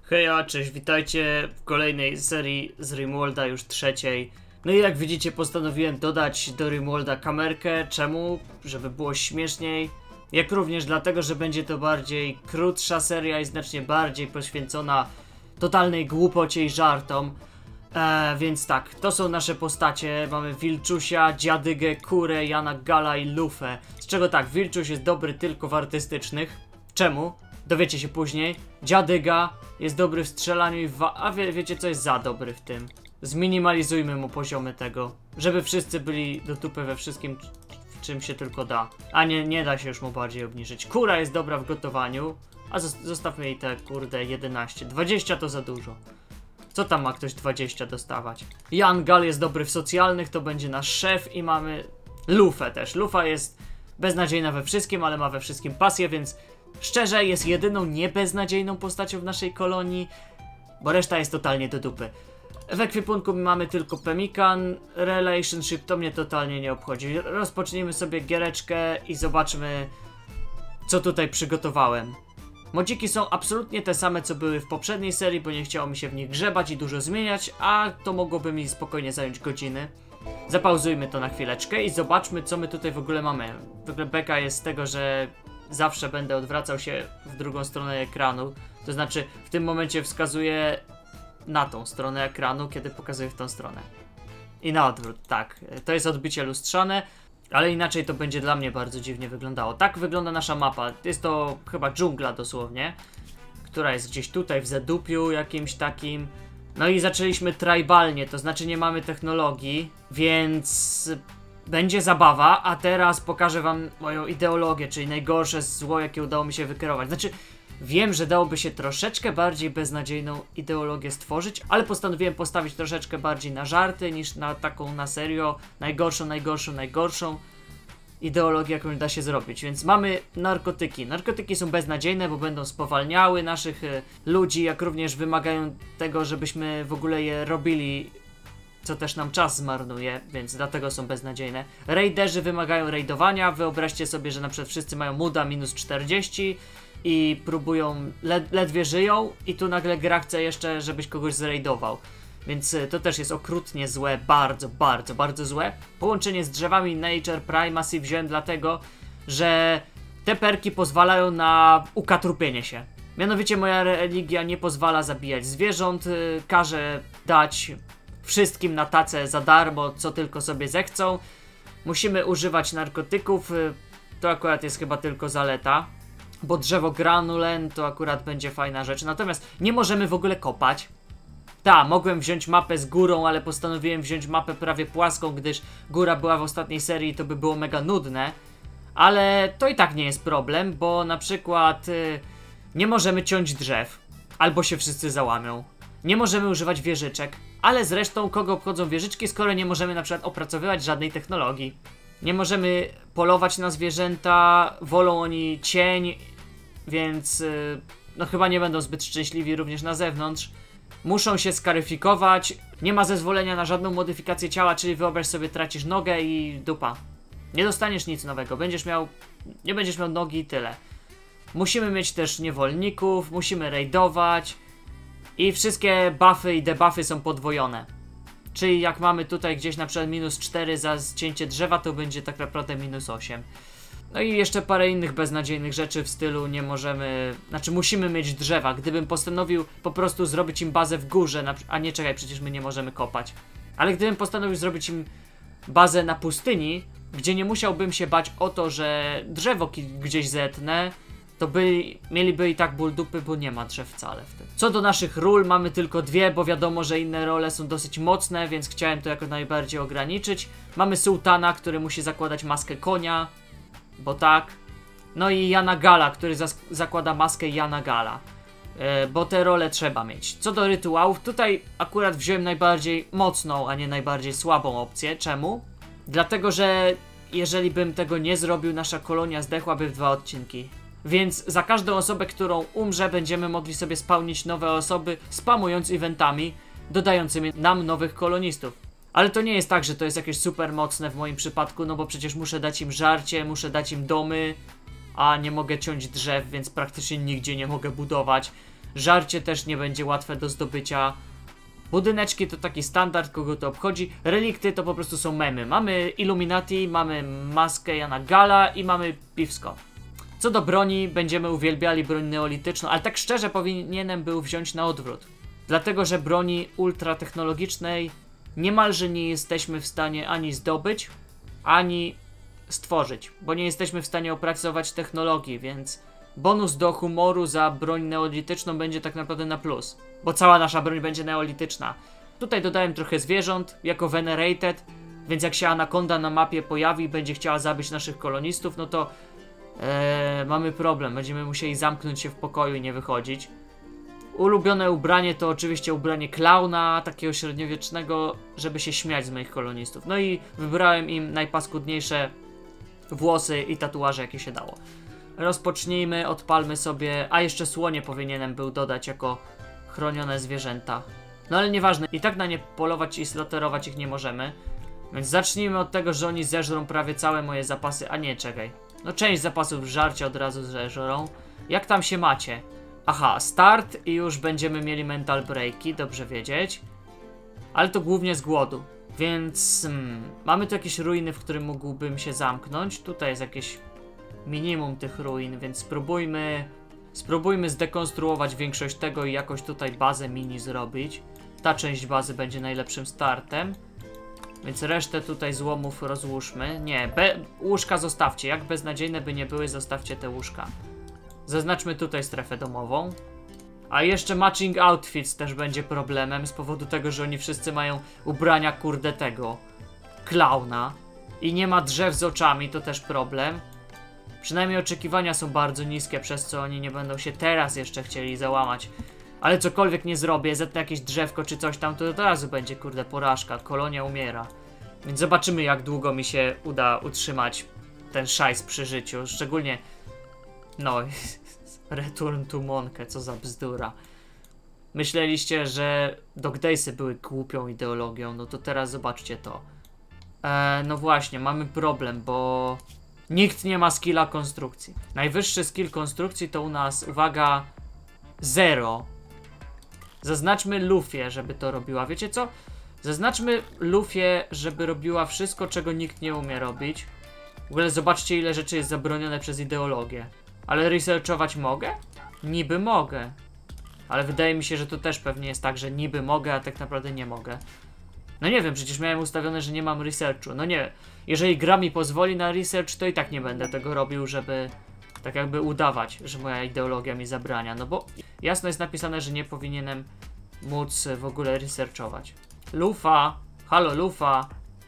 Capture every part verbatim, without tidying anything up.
Heja, cześć, witajcie w kolejnej serii z Rimworlda, już trzeciej. No i jak widzicie, postanowiłem dodać do Rimworlda kamerkę. Czemu? Żeby było śmieszniej. Jak również dlatego, że będzie to bardziej krótsza seria i znacznie bardziej poświęcona totalnej głupocie i żartom. Eee, więc tak, to są nasze postacie. Mamy Wilczusia, Dziadygę, Kurę, Jana Gala i Lufę. Z czego tak, Wilczuś jest dobry tylko w artystycznych. Czemu? Dowiecie się później. Dziadyga jest dobry w strzelaniu i w wa a wie, wiecie co jest za dobry w tym. Zminimalizujmy mu poziomy tego, żeby wszyscy byli do dupy we wszystkim, w czym się tylko da. A nie, nie da się już mu bardziej obniżyć. Kura jest dobra w gotowaniu, a zostawmy jej te kurde jedenaście. dwadzieścia to za dużo. Co tam ma ktoś dwadzieścia dostawać? Jan Gal jest dobry w socjalnych, to będzie nasz szef i mamy Lufę też. Lufa jest beznadziejna we wszystkim, ale ma we wszystkim pasję, więc szczerze jest jedyną niebeznadziejną postacią w naszej kolonii, bo reszta jest totalnie do dupy. W ekwipunku mamy tylko Pemikan, Relationship to mnie totalnie nie obchodzi. Rozpocznijmy sobie giereczkę i zobaczmy, co tutaj przygotowałem. Modziki są absolutnie te same, co były w poprzedniej serii, bo nie chciało mi się w nich grzebać i dużo zmieniać, a to mogłoby mi spokojnie zająć godziny. Zapauzujmy to na chwileczkę i zobaczmy, co my tutaj w ogóle mamy. W ogóle beka jest z tego, że zawsze będę odwracał się w drugą stronę ekranu. To znaczy, w tym momencie wskazuję na tą stronę ekranu, kiedy pokazuję w tą stronę. I na odwrót, tak. To jest odbicie lustrzane, ale inaczej to będzie dla mnie bardzo dziwnie wyglądało. Tak wygląda nasza mapa. Jest to chyba dżungla dosłownie, która jest gdzieś tutaj w zadupiu jakimś takim. No i zaczęliśmy tribalnie, to znaczy nie mamy technologii, więc będzie zabawa, a teraz pokażę wam moją ideologię, czyli najgorsze zło, jakie udało mi się wykierować. Znaczy, wiem, że dałoby się troszeczkę bardziej beznadziejną ideologię stworzyć, ale postanowiłem postawić troszeczkę bardziej na żarty niż na taką na serio najgorszą, najgorszą, najgorszą ideologię, jaką da się zrobić. Więc mamy narkotyki. Narkotyki są beznadziejne, bo będą spowalniały naszych y, ludzi, jak również wymagają tego, żebyśmy w ogóle je robili, co też nam czas zmarnuje, więc dlatego są beznadziejne. Raiderzy wymagają raidowania. Wyobraźcie sobie, że na przykład wszyscy mają muda minus czterdzieści i próbują, led ledwie żyją i tu nagle gra chce jeszcze, żebyś kogoś zraidował. Więc y, to też jest okrutnie złe, bardzo, bardzo, bardzo złe. Połączenie z drzewami Nature Primacy wziąłem dlatego, że te perki pozwalają na ukatrupienie się. Mianowicie moja religia nie pozwala zabijać zwierząt, y, każe dać wszystkim na tacę za darmo, co tylko sobie zechcą. Musimy używać narkotyków, y, to akurat jest chyba tylko zaleta. Bo drzewo granulen to akurat będzie fajna rzecz. Natomiast nie możemy w ogóle kopać. Ta, mogłem wziąć mapę z górą, ale postanowiłem wziąć mapę prawie płaską, gdyż góra była w ostatniej serii i to by było mega nudne. Ale to i tak nie jest problem, bo na przykład y, nie możemy ciąć drzew, albo się wszyscy załamią. Nie możemy używać wieżyczek, ale zresztą kogo obchodzą wieżyczki, skoro nie możemy na przykład opracowywać żadnej technologii. Nie możemy polować na zwierzęta, wolą oni cień, więc yy, no chyba nie będą zbyt szczęśliwi również na zewnątrz. Muszą się skaryfikować, nie ma zezwolenia na żadną modyfikację ciała, czyli wyobraź sobie, tracisz nogę i dupa. Nie dostaniesz nic nowego, będziesz miał, nie będziesz miał nogi i tyle. Musimy mieć też niewolników, musimy raidować i wszystkie buffy i debuffy są podwojone. Czyli jak mamy tutaj gdzieś na przykład minus cztery za zcięcie drzewa, to będzie tak naprawdę minus osiem. No i jeszcze parę innych beznadziejnych rzeczy w stylu nie możemy... Znaczy musimy mieć drzewa. Gdybym postanowił po prostu zrobić im bazę w górze, a nie czekaj, przecież my nie możemy kopać. Ale gdybym postanowił zrobić im bazę na pustyni, gdzie nie musiałbym się bać o to, że drzewo gdzieś zetnę, to by, mieliby i tak ból dupy, bo nie ma drzew wcale wtedy. Co do naszych ról, mamy tylko dwie, bo wiadomo, że inne role są dosyć mocne, więc chciałem to jako najbardziej ograniczyć. Mamy sułtana, który musi zakładać maskę konia, bo tak. No i Jana Gala, który zakłada maskę Jana Gala, yy, bo te role trzeba mieć. Co do rytuałów, tutaj akurat wziąłem najbardziej mocną, a nie najbardziej słabą opcję. Czemu? Dlatego, że jeżeli bym tego nie zrobił, nasza kolonia zdechłaby w dwa odcinki. Więc za każdą osobę, którą umrze, będziemy mogli sobie spawnić nowe osoby, spamując eventami, dodającymi nam nowych kolonistów. Ale to nie jest tak, że to jest jakieś super mocne w moim przypadku, no bo przecież muszę dać im żarcie, muszę dać im domy, a nie mogę ciąć drzew, więc praktycznie nigdzie nie mogę budować. Żarcie też nie będzie łatwe do zdobycia. Budyneczki to taki standard, kogo to obchodzi. Relikty to po prostu są memy. Mamy Illuminati, mamy maskę Jana Gala i mamy Piwsko. Co do broni, będziemy uwielbiali broń neolityczną, ale tak szczerze powinienem był wziąć na odwrót. Dlatego, że broni ultratechnologicznej niemalże nie jesteśmy w stanie ani zdobyć, ani stworzyć, bo nie jesteśmy w stanie opracować technologii, więc bonus do humoru za broń neolityczną będzie tak naprawdę na plus, bo cała nasza broń będzie neolityczna. Tutaj dodałem trochę zwierząt jako venerated, więc jak się anakonda na mapie pojawi i będzie chciała zabić naszych kolonistów, no to ee, mamy problem, będziemy musieli zamknąć się w pokoju i nie wychodzić. Ulubione ubranie to oczywiście ubranie klauna, takiego średniowiecznego, żeby się śmiać z moich kolonistów. No i wybrałem im najpaskudniejsze włosy i tatuaże, jakie się dało. Rozpocznijmy, odpalmy sobie, a jeszcze słonie powinienem był dodać jako chronione zwierzęta. No ale nieważne, i tak na nie polować i slaterować ich nie możemy. Więc zacznijmy od tego, że oni zeżrą prawie całe moje zapasy, a nie, czekaj. No część zapasów żarcia od razu zeżrą. Jak tam się macie? Aha, start i już będziemy mieli mental breaki, dobrze wiedzieć. Ale to głównie z głodu. Więc hmm, mamy tu jakieś ruiny, w którym mógłbym się zamknąć. Tutaj jest jakieś minimum tych ruin, więc spróbujmy spróbujmy zdekonstruować większość tego i jakoś tutaj bazę mini zrobić. Ta część bazy będzie najlepszym startem. Więc resztę tutaj złomów rozłóżmy. Nie, be, łóżka zostawcie. Jak beznadziejne by nie były, zostawcie te łóżka. Zaznaczmy tutaj strefę domową. A jeszcze matching outfits też będzie problemem z powodu tego, że oni wszyscy mają ubrania kurde tego klauna. I nie ma drzew z oczami, to też problem. Przynajmniej oczekiwania są bardzo niskie, przez co oni nie będą się teraz jeszcze chcieli załamać. Ale cokolwiek nie zrobię, zetnę jakieś drzewko czy coś tam, to od razu będzie kurde porażka, kolonia umiera. Więc zobaczymy, jak długo mi się uda utrzymać ten szajs przy życiu, szczególnie no, Return to Monkę, co za bzdura. Myśleliście, że Dog Daysy były głupią ideologią, no to teraz zobaczcie to. Eee, no właśnie, mamy problem, bo nikt nie ma skilla konstrukcji. Najwyższy skill konstrukcji to u nas, uwaga, zero. Zaznaczmy Lufię, żeby to robiła. Wiecie co? Zaznaczmy Lufię, żeby robiła wszystko, czego nikt nie umie robić. W ogóle zobaczcie, ile rzeczy jest zabronione przez ideologię. Ale researchować mogę? Niby mogę. Ale wydaje mi się, że to też pewnie jest tak, że niby mogę, a tak naprawdę nie mogę. No nie wiem, przecież miałem ustawione, że nie mam researchu. No nie, jeżeli gra mi pozwoli na research, to i tak nie będę tego robił, żeby tak jakby udawać, że moja ideologia mi zabrania. No bo jasno jest napisane, że nie powinienem móc w ogóle researchować. Lufa, halo Lufa.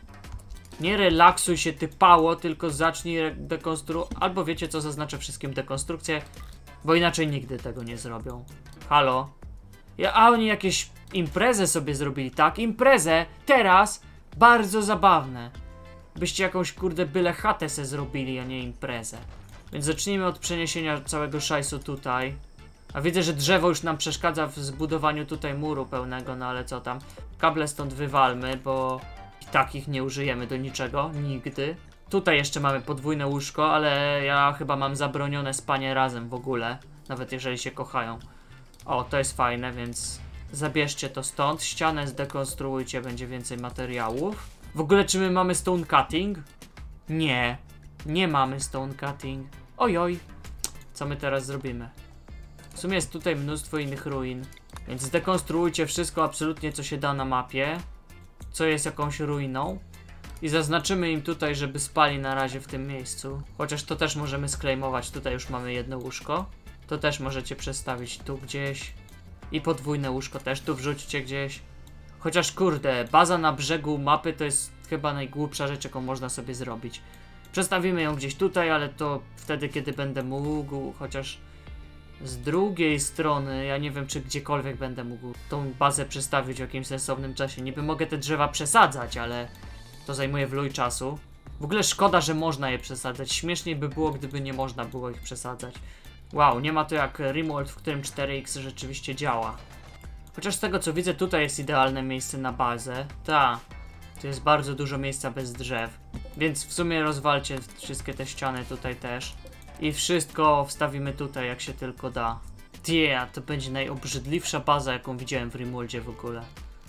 Nie relaksuj się ty pało, tylko zacznij dekonstruować. Albo wiecie co, zaznaczę wszystkim dekonstrukcję, bo inaczej nigdy tego nie zrobią. Halo. Ja, a oni jakieś imprezę sobie zrobili, tak? Imprezę teraz bardzo zabawne. Byście jakąś kurde byle chatę se zrobili, a nie imprezę. Więc zacznijmy od przeniesienia całego szajsu tutaj. A widzę, że drzewo już nam przeszkadza w zbudowaniu tutaj muru pełnego, no ale co tam. Kable stąd wywalmy, bo i tak ich nie użyjemy do niczego, nigdy. Tutaj jeszcze mamy podwójne łóżko, ale ja chyba mam zabronione spanie razem w ogóle. Nawet jeżeli się kochają. O, to jest fajne, więc zabierzcie to stąd. Ścianę zdekonstruujcie, będzie więcej materiałów. W ogóle czy my mamy stone cutting? Nie, nie mamy stone cutting. Ojoj, co my teraz zrobimy? W sumie jest tutaj mnóstwo innych ruin, więc zdekonstruujcie wszystko absolutnie, co się da na mapie, co jest jakąś ruiną. I zaznaczymy im tutaj, żeby spali na razie w tym miejscu. Chociaż to też możemy sklejmować, tutaj już mamy jedno łóżko. To też możecie przestawić tu gdzieś. I podwójne łóżko też tu wrzućcie gdzieś. Chociaż kurde, baza na brzegu mapy to jest chyba najgłupsza rzecz, jaką można sobie zrobić. Przestawimy ją gdzieś tutaj, ale to wtedy, kiedy będę mógł, chociaż z drugiej strony, ja nie wiem, czy gdziekolwiek będę mógł tą bazę przestawić w jakimś sensownym czasie. Niby mogę te drzewa przesadzać, ale to zajmuje w luj czasu. W ogóle szkoda, że można je przesadzać. Śmieszniej by było, gdyby nie można było ich przesadzać. Wow, nie ma to jak Rimworld, w którym cztery X rzeczywiście działa. Chociaż z tego co widzę, tutaj jest idealne miejsce na bazę. Ta, tu jest bardzo dużo miejsca bez drzew. Więc w sumie rozwalcie wszystkie te ściany tutaj też. I wszystko wstawimy tutaj, jak się tylko da. Yeah, to będzie najobrzydliwsza baza, jaką widziałem w Rimoldzie w ogóle.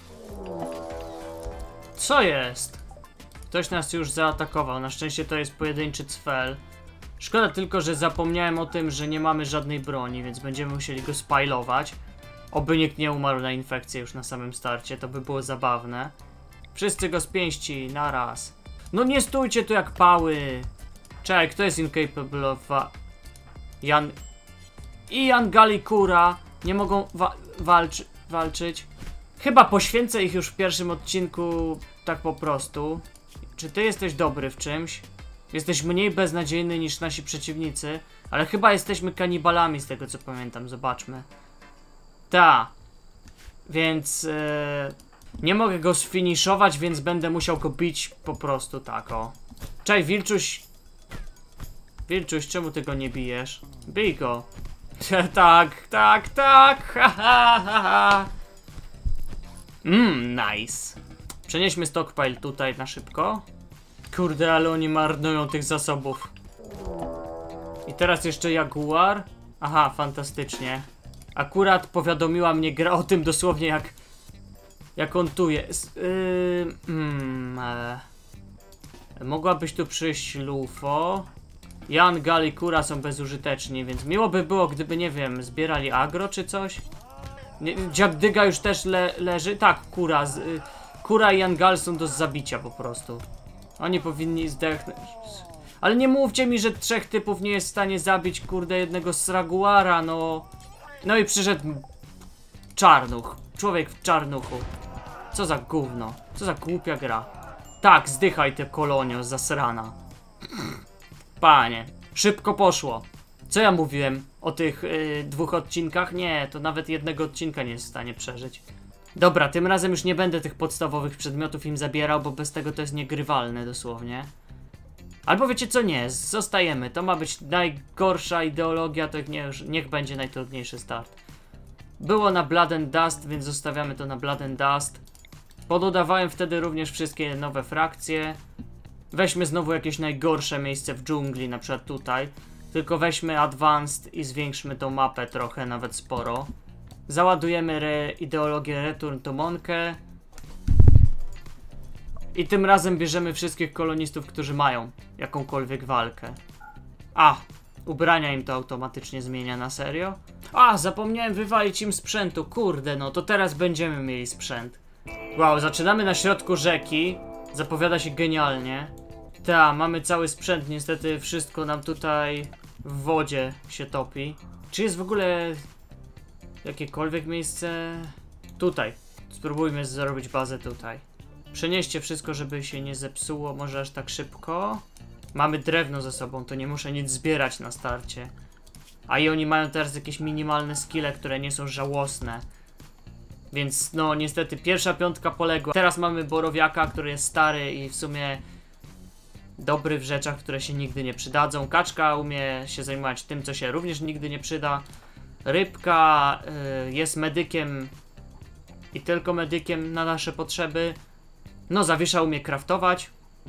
Co jest? Ktoś nas już zaatakował. Na szczęście to jest pojedynczy cfel. Szkoda tylko, że zapomniałem o tym, że nie mamy żadnej broni, więc będziemy musieli go spajlować. Oby nikt nie umarł na infekcję już na samym starcie, to by było zabawne. Wszyscy go z pięści, naraz. No nie stójcie tu jak pały. Czekaj, kto jest incapable of... Jan... I Jan Galikura nie mogą wa walczy walczyć. Chyba poświęcę ich już w pierwszym odcinku tak po prostu. Czy ty jesteś dobry w czymś? Jesteś mniej beznadziejny niż nasi przeciwnicy, ale chyba jesteśmy kanibalami z tego co pamiętam, zobaczmy. Ta. Więc yy, nie mogę go sfiniszować, więc będę musiał go bić po prostu tak o. Czaj, Wilczuś. Wilczuś, czemu ty go nie bijesz? Bij go. Tak, tak, tak. Ha, ha, ha, ha. Mmm, nice. Przenieśmy stockpile tutaj na szybko. Kurde, ale oni marnują tych zasobów. I teraz jeszcze Jaguar. Aha, fantastycznie. Akurat powiadomiła mnie gra o tym dosłownie jak... Jak on tu jest. Yy, mm, e. Mogłabyś tu przyjść Lufo. Jan, Gali, Kura są bezużyteczni, więc miło by było, gdyby, nie wiem, zbierali agro czy coś. Dziabdyga już też le leży. Tak, Kura. Z, y, Kura i Jan Gal są do zabicia po prostu. Oni powinni zdechnąć. Ale nie mówcie mi, że trzech typów nie jest w stanie zabić, kurde, jednego Sraguara, no. No i przyszedł Czarnuch. Człowiek w czarnuchu. Co za gówno. Co za głupia gra. Tak, zdychaj te kolonio zasrana. Panie, szybko poszło. Co ja mówiłem o tych yy, dwóch odcinkach? Nie, to nawet jednego odcinka nie jest w stanie przeżyć. Dobra, tym razem już nie będę tych podstawowych przedmiotów im zabierał, bo bez tego to jest niegrywalne dosłownie. Albo wiecie co, nie, zostajemy. To ma być najgorsza ideologia, to niech, niech będzie najtrudniejszy start. Było na Blood and Dust, więc zostawiamy to na Blood and Dust. Pododawałem wtedy również wszystkie nowe frakcje. Weźmy znowu jakieś najgorsze miejsce w dżungli, na przykład tutaj. Tylko weźmy Advanced i zwiększmy tą mapę trochę, nawet sporo. Załadujemy re ideologię Return to Monkę. I tym razem bierzemy wszystkich kolonistów, którzy mają jakąkolwiek walkę. A, ubrania im to automatycznie zmienia, na serio? A, zapomniałem wywalić im sprzętu, kurde no, to teraz będziemy mieli sprzęt. Wow, zaczynamy na środku rzeki. Zapowiada się genialnie. Ta, mamy cały sprzęt, niestety wszystko nam tutaj w wodzie się topi. Czy jest w ogóle jakiekolwiek miejsce? Tutaj. Spróbujmy zrobić bazę tutaj. Przenieście wszystko, żeby się nie zepsuło, może aż tak szybko. Mamy drewno ze sobą, to nie muszę nic zbierać na starcie. A i oni mają teraz jakieś minimalne skille, które nie są żałosne. Więc no niestety pierwsza piątka poległa. Teraz mamy borowiaka, który jest stary i w sumie dobry w rzeczach, które się nigdy nie przydadzą. Kaczka umie się zajmować tym, co się również nigdy nie przyda. Rybka y, jest medykiem i tylko medykiem na nasze potrzeby. No, Zawisza umie craftować.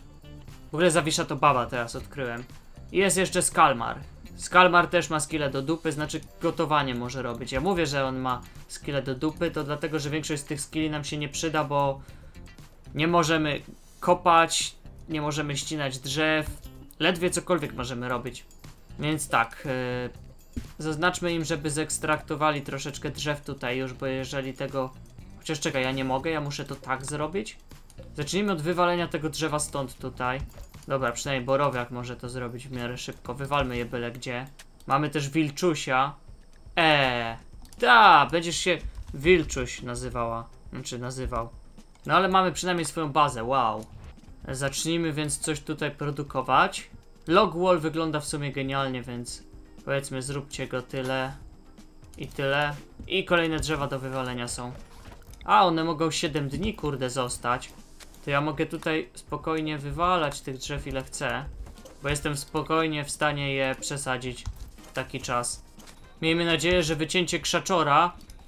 W ogóle Zawisza to baba, teraz odkryłem. I jest jeszcze Skalmar. Skalmar też ma skille do dupy, znaczy gotowanie może robić. Ja mówię, że on ma skille do dupy, to dlatego, że większość z tych skilli nam się nie przyda, bo nie możemy kopać, nie możemy ścinać drzew, ledwie cokolwiek możemy robić. Więc tak, yy, zaznaczmy im, żeby zekstraktowali troszeczkę drzew tutaj już, bo jeżeli tego... Chociaż czekaj, ja nie mogę, ja muszę to tak zrobić. Zacznijmy od wywalenia tego drzewa stąd tutaj. Dobra, przynajmniej borowiak może to zrobić w miarę szybko. Wywalmy je byle gdzie. Mamy też Wilczusia. Eee, ta, będziesz się Wilczuś nazywała. Znaczy nazywał. No ale mamy przynajmniej swoją bazę, wow. Zacznijmy więc coś tutaj produkować. Log wall wygląda w sumie genialnie, więc powiedzmy zróbcie go tyle i tyle. I kolejne drzewa do wywalenia są. A, one mogą siedem dni, kurde, zostać. To ja mogę tutaj spokojnie wywalać tych drzew ile chcę. Bo jestem spokojnie w stanie je przesadzić w taki czas. Miejmy nadzieję, że wycięcie krzaczora...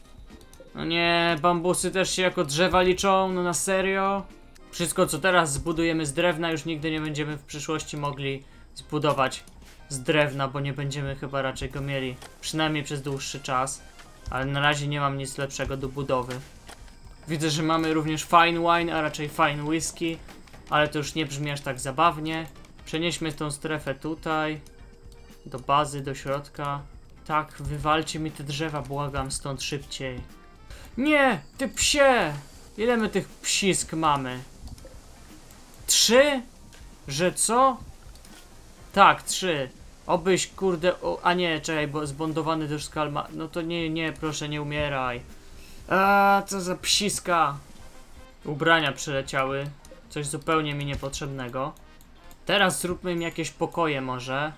No nie, bambusy też się jako drzewa liczą, no na serio? Wszystko co teraz zbudujemy z drewna już nigdy nie będziemy w przyszłości mogli zbudować z drewna, bo nie będziemy chyba raczej go mieli. Przynajmniej przez dłuższy czas. Ale na razie nie mam nic lepszego do budowy. Widzę, że mamy również fine wine, a raczej fine whisky. Ale to już nie brzmi aż tak zabawnie. Przenieśmy tą strefę tutaj. Do bazy, do środka. Tak, wywalcie mi te drzewa, błagam, stąd szybciej. Nie, ty psie! Ile my tych psisk mamy? Trzy? Że co? Tak, trzy. Obyś, kurde, o, a nie, czekaj, bo zbondowany też skalma. No to nie, nie, proszę, nie umieraj. A co za psiska. Ubrania przyleciały. Coś zupełnie mi niepotrzebnego. Teraz zróbmy im jakieś pokoje może.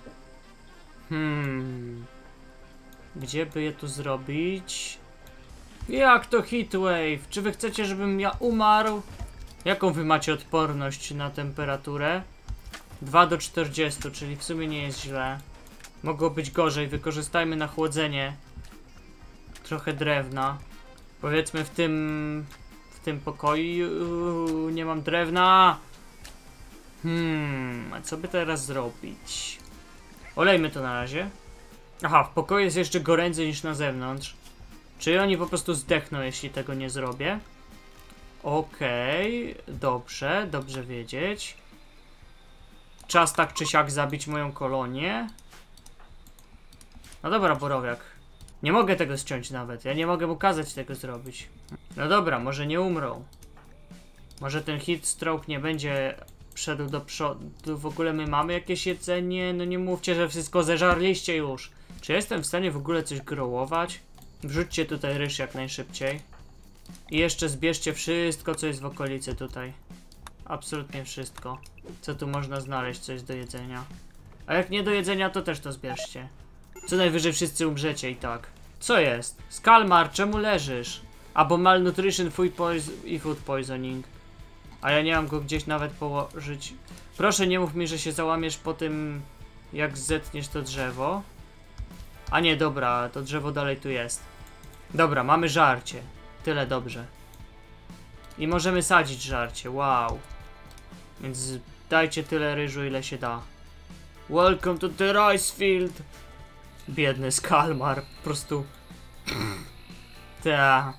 Hmm. Gdzie by je tu zrobić? Jak to heatwave? Czy wy chcecie, żebym ja umarł? Jaką wy macie odporność na temperaturę? dwa do czterdziestu, czyli w sumie nie jest źle. Mogło być gorzej. Wykorzystajmy na chłodzenie trochę drewna. Powiedzmy w tym w tym pokoju nie mam drewna. Hmm, a co by teraz zrobić? Olejmy to na razie. Aha, w pokoju jest jeszcze goręcej niż na zewnątrz. Czyli oni po prostu zdechną, jeśli tego nie zrobię. Okej, okay, dobrze, dobrze wiedzieć. Czas tak czy siak zabić moją kolonię. No dobra, borowiak. Nie mogę tego ściąć nawet. Ja nie mogę mu kazać tego zrobić. No dobra, może nie umrą. Może ten heat stroke nie będzie szedł do przodu. W ogóle my mamy jakieś jedzenie? No nie mówcie, że wszystko zeżarliście już. Czy jestem w stanie w ogóle coś grołować? Wrzućcie tutaj ryż jak najszybciej. I jeszcze zbierzcie wszystko, co jest w okolicy tutaj. Absolutnie wszystko. Co tu można znaleźć, co jest do jedzenia. A jak nie do jedzenia, to też to zbierzcie. Co najwyżej wszyscy umrzecie i tak. Co jest? Skalmar, czemu leżysz? Albo malnutrition food i food poisoning. A ja nie mam go gdzieś nawet położyć. Proszę nie mów mi, że się załamiesz po tym, jak zetniesz to drzewo. A nie, dobra, to drzewo dalej tu jest. Dobra, mamy żarcie. Tyle dobrze. I możemy sadzić żarcie, wow. Więc dajcie tyle ryżu, ile się da. Welcome to the rice field. Biedny Skalmar, po prostu. Ta.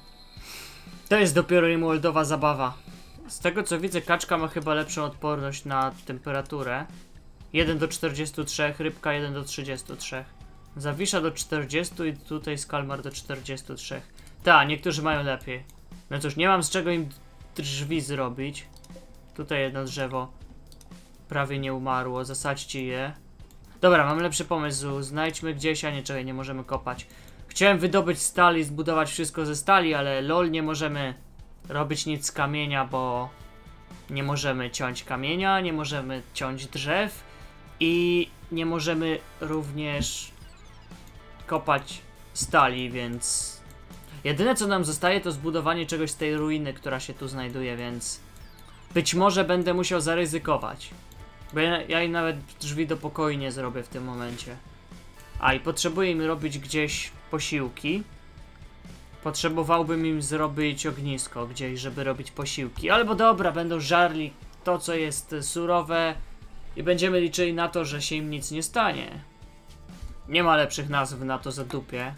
To jest dopiero Rimworldowa zabawa. Z tego co widzę, kaczka ma chyba lepszą odporność na temperaturę. jeden do czterdziestu trzech, rybka jeden do trzydziestu trzech. Zawisza do czterdziestu i tutaj Skalmar do czterdziestu trzech. Ta, niektórzy mają lepiej. No cóż, nie mam z czego im drzwi zrobić. Tutaj jedno drzewo prawie nie umarło, zasadźcie je. Dobra, mam lepszy pomysł. Znajdźmy gdzieś, a nie, czekaj, nie możemy kopać. Chciałem wydobyć stal i zbudować wszystko ze stali, ale lol, nie możemy robić nic z kamienia, bo nie możemy ciąć kamienia, nie możemy ciąć drzew i nie możemy również kopać stali, więc jedyne co nam zostaje to zbudowanie czegoś z tej ruiny, która się tu znajduje, więc być może będę musiał zaryzykować. Bo ja, ja im nawet drzwi do pokoju nie zrobię w tym momencie. A i potrzebuję im robić gdzieś posiłki. Potrzebowałbym im zrobić ognisko gdzieś, żeby robić posiłki. Albo dobra, będą żarli to, co jest surowe i będziemy liczyli na to, że się im nic nie stanie. Nie ma lepszych nazw na to zadupie.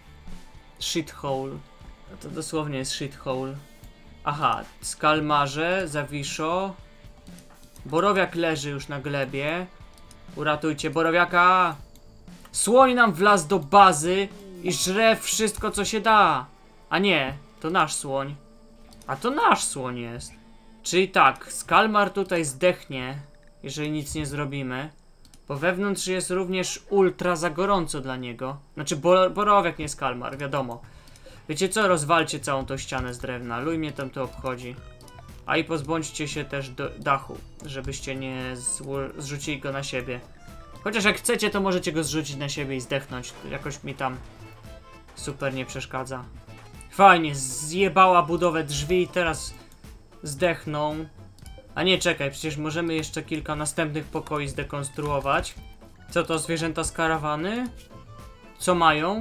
Shithole. To dosłownie jest shithole. Aha, Skalmarze, Zawiszo. Borowiak leży już na glebie. Uratujcie borowiaka. Słoń nam wlazł do bazy i żre wszystko co się da. A nie, to nasz słoń. A to nasz słoń jest. Czyli tak, Skalmar tutaj zdechnie, jeżeli nic nie zrobimy. Bo wewnątrz jest również ultra za gorąco dla niego. Znaczy bo borowiak, nie Skalmar, wiadomo. Wiecie co, rozwalcie całą tą ścianę z drewna. Luj mnie tam to obchodzi. A i pozbądźcie się też do dachu, żebyście nie zrzucili go na siebie. Chociaż jak chcecie, to możecie go zrzucić na siebie i zdechnąć. Jakoś mi tam super nie przeszkadza. Fajnie, zjebała budowę drzwi i teraz zdechną. A nie, czekaj, przecież możemy jeszcze kilka następnych pokoi zdekonstruować. Co to, zwierzęta z karawany? Co mają?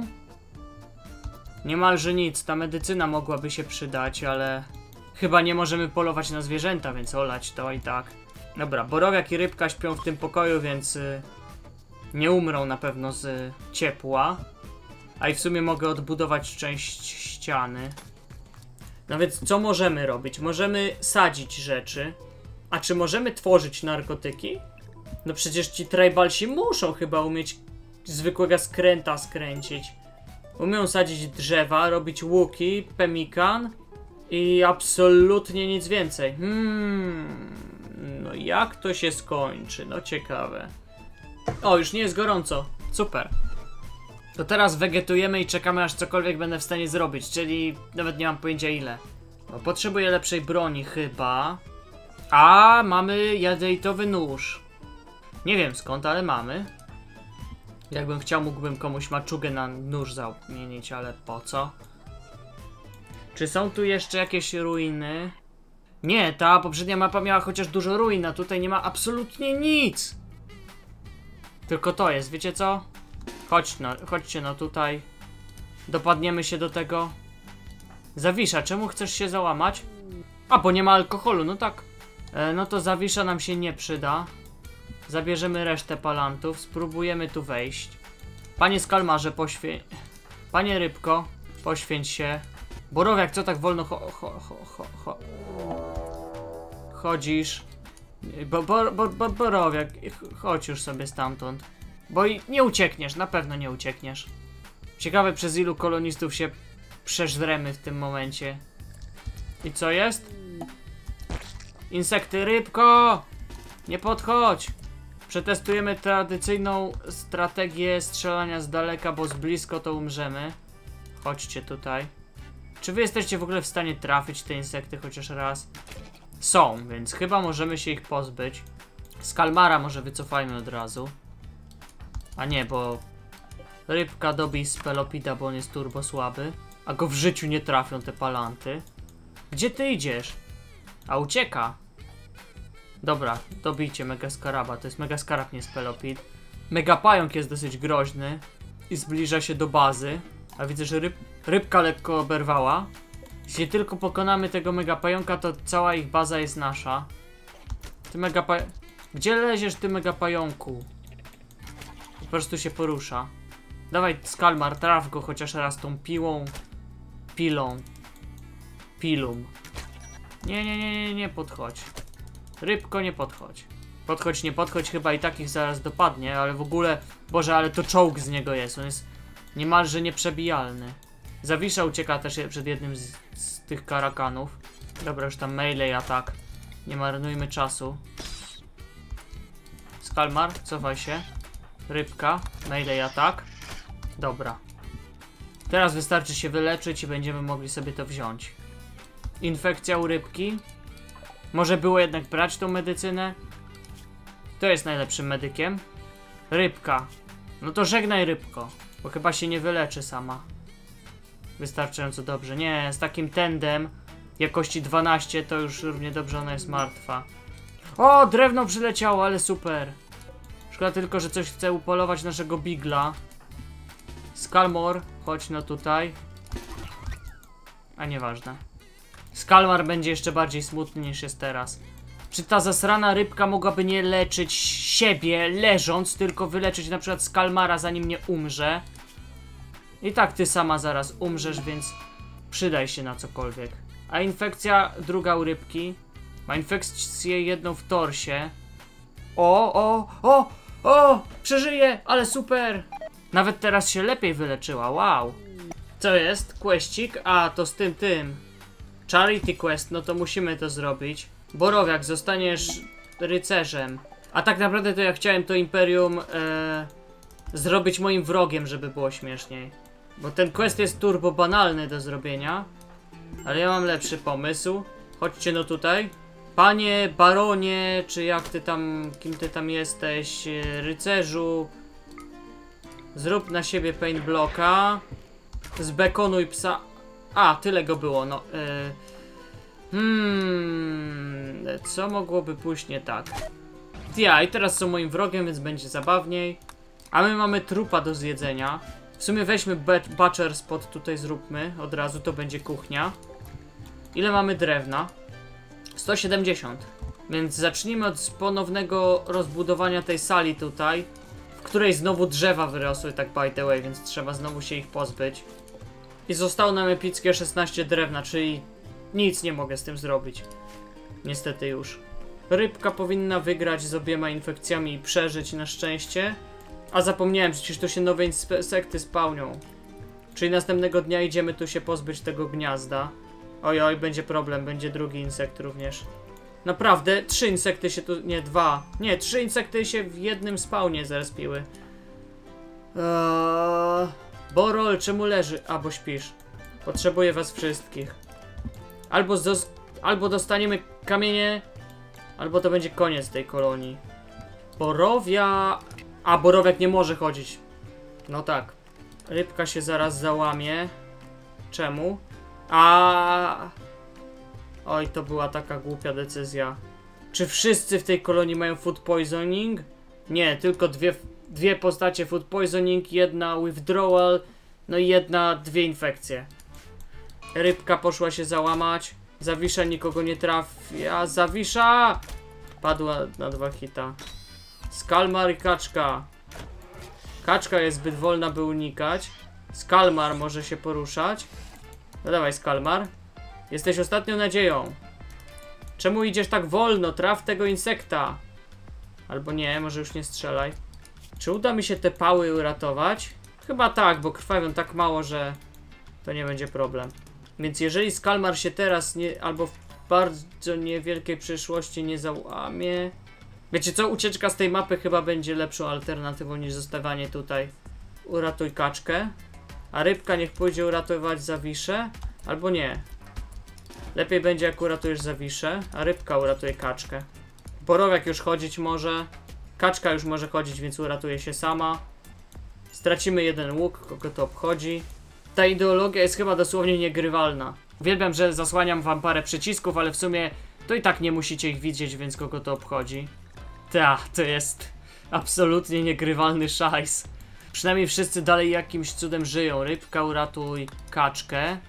Niemalże nic, ta medycyna mogłaby się przydać, ale chyba nie możemy polować na zwierzęta, więc olać to i tak. Dobra, borowiak i rybka śpią w tym pokoju, więc yy, Nie umrą na pewno z ciepła. A i w sumie mogę odbudować część ściany. No więc co możemy robić? Możemy sadzić rzeczy. A czy możemy tworzyć narkotyki? No przecież ci tribalsi muszą chyba umieć zwykłego skręta skręcić. Umią sadzić drzewa, robić łuki, pemikan i absolutnie nic więcej. Hmm, no jak to się skończy? No ciekawe. O, już nie jest gorąco. Super. To teraz wegetujemy i czekamy, aż cokolwiek będę w stanie zrobić, czyli nawet nie mam pojęcia ile. No, potrzebuję lepszej broni chyba. A, mamy jadejtowy nóż. Nie wiem skąd, ale mamy. Jakbym chciał, mógłbym komuś maczugę na nóż zamienić, ale po co? Czy są tu jeszcze jakieś ruiny? Nie, ta poprzednia mapa miała chociaż dużo ruin, a tutaj nie ma absolutnie nic. Tylko to jest, wiecie co? Chodź no, chodźcie no tutaj. Dopadniemy się do tego. Zawisza, czemu chcesz się załamać? A, bo nie ma alkoholu, no tak. E, no to zawisza nam się nie przyda. Zabierzemy resztę palantów, spróbujemy tu wejść. Panie Skalmarze, poświęć... Panie Rybko, poświęć się. Borowiak, co tak wolno cho cho cho cho cho chodzisz? Bo, bo, bo, bo, Borowiak, chodź już sobie stamtąd. Bo i nie uciekniesz, na pewno nie uciekniesz. Ciekawe, przez ilu kolonistów się przeżremy w tym momencie. I co jest? Insekty, Rybko! Nie podchodź! Przetestujemy tradycyjną strategię strzelania z daleka, bo z blisko to umrzemy. Chodźcie tutaj. Czy wy jesteście w ogóle w stanie trafić te insekty chociaż raz? Są, więc chyba możemy się ich pozbyć. Skalmara może wycofajmy od razu. A nie, bo Rybka dobij z Pelopida, bo on jest turbo słaby. A go w życiu nie trafią te palanty. Gdzie ty idziesz? A ucieka. Dobra, dobijcie Megaskaraba. To jest Megaskarab, nie Spelopid. Megapająk jest dosyć groźny i zbliża się do bazy. A widzę, że ryb, rybka lekko oberwała. Jeśli tylko pokonamy tego Megapająka, to cała ich baza jest nasza. Ty Megapaj... Gdzie leziesz, ty Megapająku? Po prostu się porusza. Dawaj, Skalmar, traf go chociaż raz tą piłą. Pilą. Pilum. Nie, nie, nie, nie, nie podchodź. Rybko, nie podchodź. Podchodź, nie podchodź, chyba i tak ich zaraz dopadnie, ale w ogóle... Boże, ale to czołg z niego jest, on jest niemalże nieprzebijalny. Zawisza ucieka też przed jednym z, z tych karakanów. Dobra, już tam melee atak. Nie marnujmy czasu. Skalmar, cofaj się. Rybka, melee atak. Dobra. Teraz wystarczy się wyleczyć i będziemy mogli sobie to wziąć. Infekcja u rybki. Może było jednak brać tą medycynę? Kto jest najlepszym medykiem? Rybka. No to żegnaj, Rybko, bo chyba się nie wyleczy sama. Wystarczająco dobrze. Nie, z takim tendem jakości dwanaście to już równie dobrze ona jest martwa. O, drewno przyleciało, ale super. Szkoda tylko, że coś chce upolować naszego bigla. Skalmor, chodź no tutaj. A nieważne. Skalmar będzie jeszcze bardziej smutny niż jest teraz. Czy ta zasrana rybka mogłaby nie leczyć siebie leżąc, tylko wyleczyć na przykład Skalmara, zanim nie umrze? I tak ty sama zaraz umrzesz, więc przydaj się na cokolwiek. A infekcja druga u rybki. Ma infekcję jedną w torsie. O, o, o, o! Przeżyje, ale super! Nawet teraz się lepiej wyleczyła, wow! Co jest? Questik? A, to z tym, tym. Charity Quest, no to musimy to zrobić. Borowiak, zostaniesz rycerzem. A tak naprawdę to ja chciałem to Imperium e, zrobić moim wrogiem, żeby było śmieszniej. Bo ten quest jest turbo banalny do zrobienia. Ale ja mam lepszy pomysł. Chodźcie no tutaj. Panie baronie, czy jak ty tam, kim ty tam jesteś, rycerzu. Zrób na siebie paint blocka. Zbekonuj psa. A, tyle go było, no. Yy. Hmm, co mogłoby pójść nie tak? Ja, i teraz są moim wrogiem, więc będzie zabawniej. A my mamy trupa do zjedzenia. W sumie weźmy Butcher Spot tutaj, zróbmy od razu, to będzie kuchnia. Ile mamy drewna? sto siedemdziesiąt. Więc zacznijmy od ponownego rozbudowania tej sali tutaj, w której znowu drzewa wyrosły, tak by the way, więc trzeba znowu się ich pozbyć. I zostało nam epickie szesnaście drewna, czyli nic nie mogę z tym zrobić. Niestety już. Rybka powinna wygrać z obiema infekcjami i przeżyć na szczęście. A zapomniałem, przecież tu się nowe insekty spawnią. Czyli następnego dnia idziemy tu się pozbyć tego gniazda. Oj, oj, będzie problem, będzie drugi insekt również. Naprawdę, trzy insekty się tu... nie, dwa. Nie, trzy insekty się w jednym spawnie zrespiły. Eee... Borol, czemu leży? A, bo śpisz. Potrzebuję was wszystkich. Albo, albo dostaniemy kamienie, albo to będzie koniec tej kolonii. Borowia... A, borowiak nie może chodzić. No tak. Rybka się zaraz załamie. Czemu? A. Oj, to była taka głupia decyzja. Czy wszyscy w tej kolonii mają food poisoning? Nie, tylko dwie, dwie postacie food poisoning, jedna withdrawal, no i jedna, dwie infekcje. Rybka poszła się załamać. Zawisza nikogo nie trafia. Zawisza! Padła na dwa hita. Skalmar i kaczka. Kaczka jest zbyt wolna, by unikać. Skalmar może się poruszać. No dawaj, Skalmar. Jesteś ostatnią nadzieją. Czemu idziesz tak wolno? Traf tego insekta. Albo nie, może już nie strzelaj. Czy uda mi się te pały uratować? Chyba tak, bo krwawią tak mało, że to nie będzie problem. Więc jeżeli Skalmar się teraz nie, albo w bardzo niewielkiej przyszłości nie załamie... Wiecie co? Ucieczka z tej mapy chyba będzie lepszą alternatywą niż zostawanie tutaj. Uratuj kaczkę. A rybka niech pójdzie uratować Zawiszę. Albo nie. Lepiej będzie jak uratujesz Zawiszę, a rybka uratuje kaczkę. Borowiak już chodzić może. Kaczka już może chodzić, więc uratuje się sama. Stracimy jeden łuk, kogo to obchodzi. Ta ideologia jest chyba dosłownie niegrywalna. Uwielbiam, że zasłaniam wam parę przycisków, ale w sumie to i tak nie musicie ich widzieć, więc kogo to obchodzi. Ta, to jest absolutnie niegrywalny szajs. Przynajmniej wszyscy dalej jakimś cudem żyją. Rybka uratuj kaczkę.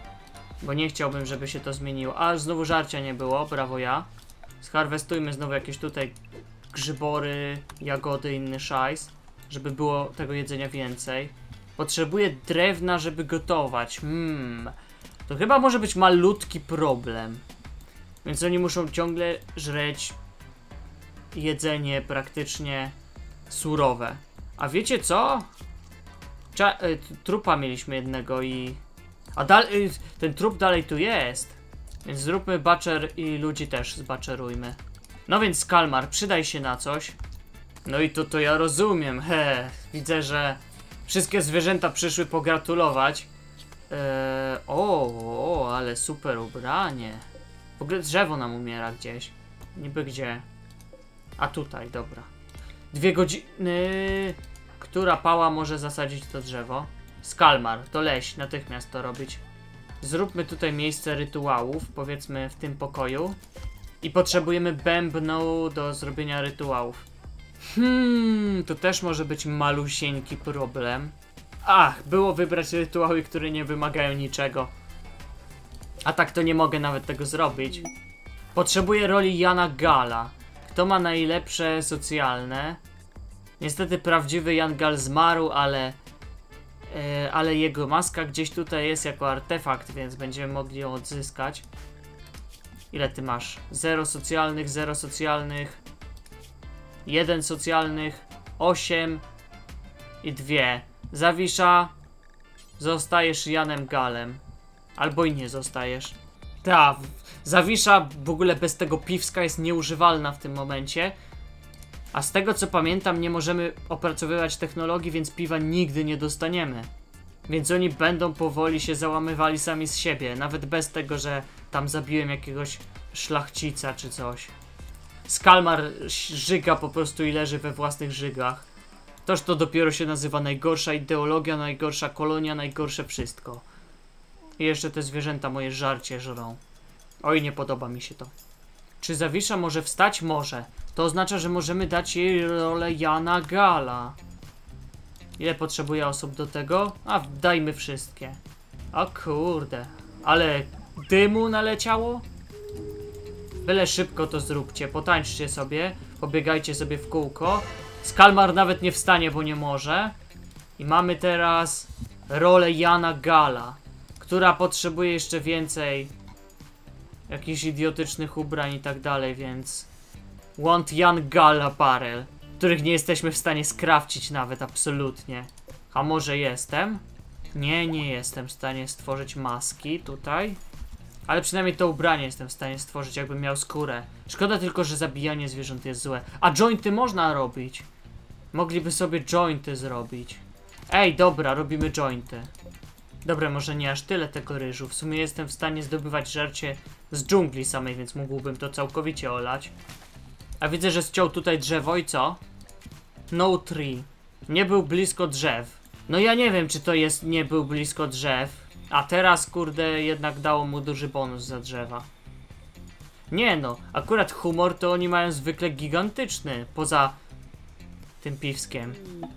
Bo nie chciałbym, żeby się to zmieniło. A, znowu żarcia nie było, brawo ja. Zharwestujmy znowu jakieś tutaj grzybory, jagody, inny szajs. Żeby było tego jedzenia więcej. Potrzebuję drewna, żeby gotować. Hmm. To chyba może być malutki problem. Więc oni muszą ciągle żreć jedzenie praktycznie surowe. A wiecie co? Cza y, trupa mieliśmy jednego i... A dalej, y, ten trup dalej tu jest. Więc zróbmy butcher i ludzi też zbutcherujmy. No więc Skalmar, przydaj się na coś. No i to to ja rozumiem. He, widzę, że wszystkie zwierzęta przyszły pogratulować. Eee, o, o, ale super ubranie. W ogóle drzewo nam umiera gdzieś. Niby gdzie? A tutaj, dobra. Dwie godziny... Która pała może zasadzić to drzewo? Skalmar, to leś, natychmiast to robić. Zróbmy tutaj miejsce rytuałów, powiedzmy w tym pokoju. I potrzebujemy bębnu do zrobienia rytuałów. Hmm, to też może być malusieńki problem. Ach, było wybrać rytuały, które nie wymagają niczego. A tak to nie mogę nawet tego zrobić. Potrzebuję roli Jana Gala. Kto ma najlepsze socjalne? Niestety prawdziwy Jan Gal zmarł, ale... Yy, ale jego maska gdzieś tutaj jest jako artefakt, więc będziemy mogli ją odzyskać. Ile ty masz? Zero socjalnych, zero socjalnych. Jeden socjalnych. Osiem. I dwie. Zawisza. Zostajesz Janem Galem. Albo i nie zostajesz. Ta, Zawisza w ogóle bez tego piwska jest nieużywalna w tym momencie. A z tego co pamiętam nie możemy opracowywać technologii, więc piwa nigdy nie dostaniemy. Więc oni będą powoli się załamywali sami z siebie. Nawet bez tego, że tam zabiłem jakiegoś szlachcica czy coś. Skalmar żyga po prostu i leży we własnych żygach. Toż to dopiero się nazywa najgorsza ideologia, najgorsza kolonia, najgorsze wszystko. I jeszcze te zwierzęta moje żarcie żrą. Oj, nie podoba mi się to. Czy Zawisza może wstać? Może. To oznacza, że możemy dać jej rolę Jana Gala. Ile potrzebuje osób do tego? A, dajmy wszystkie. O kurde. Ale dymu naleciało? Byle szybko to zróbcie. Potańczcie sobie. Pobiegajcie sobie w kółko. Skalmar nawet nie wstanie, bo nie może. I mamy teraz rolę Jana Gala, która potrzebuje jeszcze więcej jakichś idiotycznych ubrań i tak dalej, więc want Jan Gal apparel, których nie jesteśmy w stanie skrawcić nawet, absolutnie. A może jestem? Nie, nie jestem w stanie stworzyć maski tutaj. Ale przynajmniej to ubranie jestem w stanie stworzyć, jakbym miał skórę. Szkoda tylko, że zabijanie zwierząt jest złe. A jointy można robić. Mogliby sobie jointy zrobić. Ej, dobra, robimy jointy. Dobra, może nie aż tyle tego ryżu. W sumie jestem w stanie zdobywać żercie z dżungli samej, więc mógłbym to całkowicie olać. A widzę, że ściął tutaj drzewo i co? No tree. Nie był blisko drzew. No ja nie wiem, czy to jest nie był blisko drzew. A teraz, kurde, jednak dało mu duży bonus za drzewa. Nie no, akurat humor to oni mają zwykle gigantyczny. Poza tym piwskiem.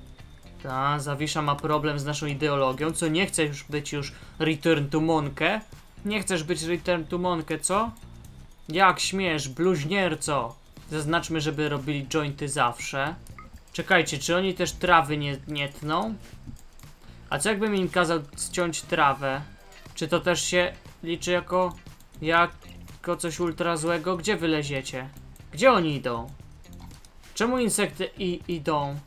Ta, Zawisza ma problem z naszą ideologią, co nie chce już być już Return to Monkę. Nie chcesz być Return to Monkę, co? Jak śmiesz, bluźnierco. Zaznaczmy, żeby robili jointy zawsze. Czekajcie, czy oni też trawy nie, nie tną? A co jakbym im kazał ściąć trawę? Czy to też się liczy jako... jako coś ultra złego? Gdzie wy leziecie? Gdzie oni idą? Czemu insekty i, idą?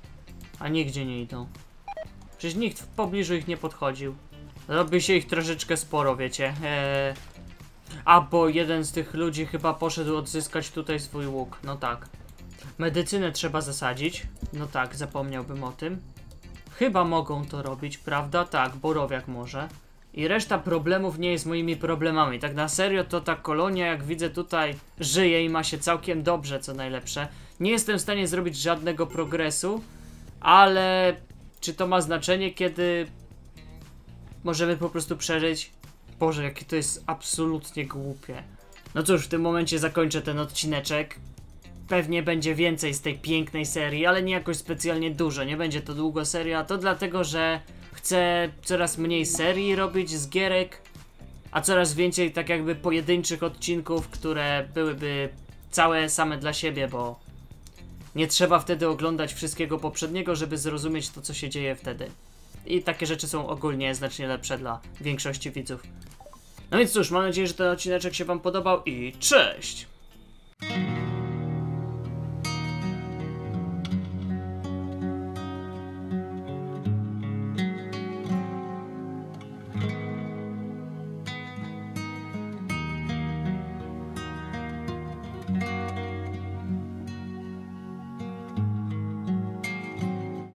A nigdzie nie idą. Przecież nikt w pobliżu ich nie podchodził. Robi się ich troszeczkę sporo, wiecie. Eee... A, bo jeden z tych ludzi chyba poszedł odzyskać tutaj swój łuk. No tak. Medycynę trzeba zasadzić. No tak, zapomniałbym o tym. Chyba mogą to robić, prawda? Tak, borowiak może. I reszta problemów nie jest moimi problemami. Tak na serio to ta kolonia, jak widzę tutaj, żyje i ma się całkiem dobrze, co najlepsze. Nie jestem w stanie zrobić żadnego progresu, ale czy to ma znaczenie, kiedy możemy po prostu przeżyć? Boże, jakie to jest absolutnie głupie. No cóż, w tym momencie zakończę ten odcineczek. Pewnie będzie więcej z tej pięknej serii, ale nie jakoś specjalnie dużo. Nie będzie to długo seria, to dlatego, że chcę coraz mniej serii robić z gierek, a coraz więcej tak jakby pojedynczych odcinków, które byłyby całe same dla siebie, bo nie trzeba wtedy oglądać wszystkiego poprzedniego, żeby zrozumieć to, co się dzieje wtedy. I takie rzeczy są ogólnie znacznie lepsze dla większości widzów. No więc cóż, mam nadzieję, że ten odcineczek się wam podobał i cześć!